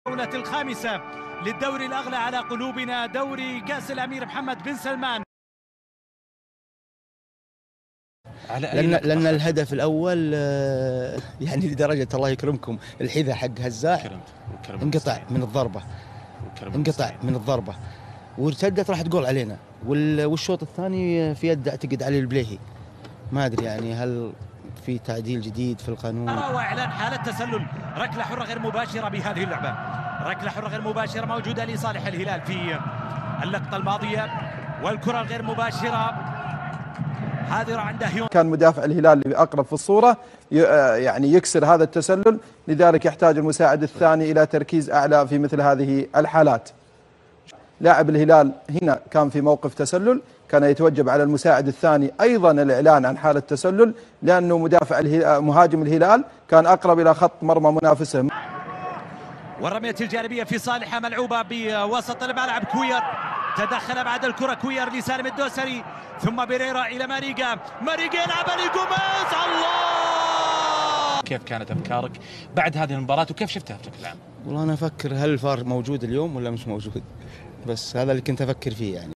الجولة الخامسة للدوري الأغلى على قلوبنا، دوري كأس الأمير محمد بن سلمان. لأن الهدف الأول يعني لدرجة الله يكرمكم الحذاء حق هزاع انقطع من الضربة وارتدت راح تقول علينا، والشوط الثاني في يد أعتقد علي البليهي. ما أدري يعني هل في تعديل جديد في القانون. وإعلان حالة تسلل، ركلة حرة غير مباشرة بهذه اللعبة، ركلة حرة غير مباشرة موجودة لصالح الهلال في اللقطة الماضية، والكرة الغير مباشرة حاضرة عند هيون. كان مدافع الهلال اللي أقرب في الصورة يعني يكسر هذا التسلل، لذلك يحتاج المساعد الثاني إلى تركيز أعلى في مثل هذه الحالات. لاعب الهلال هنا كان في موقف تسلل، كان يتوجب على المساعد الثاني أيضا الإعلان عن حالة تسلل، لأنه مهاجم الهلال كان أقرب إلى خط مرمى منافسه. والرمية الجانبية في صالحة ملعوبة بوسط الملعب، كوير تدخل بعد الكرة، كوير لسالم الدوسري ثم بيريرا إلى ماريجا يلعب لجوميز. الله، كيف كانت أفكارك بعد هذه المباراة وكيف شفتها بشكل عام؟ والله أنا أفكر هل الفار موجود اليوم ولا مش موجود، بس هذا اللي كنت أفكر فيه يعني.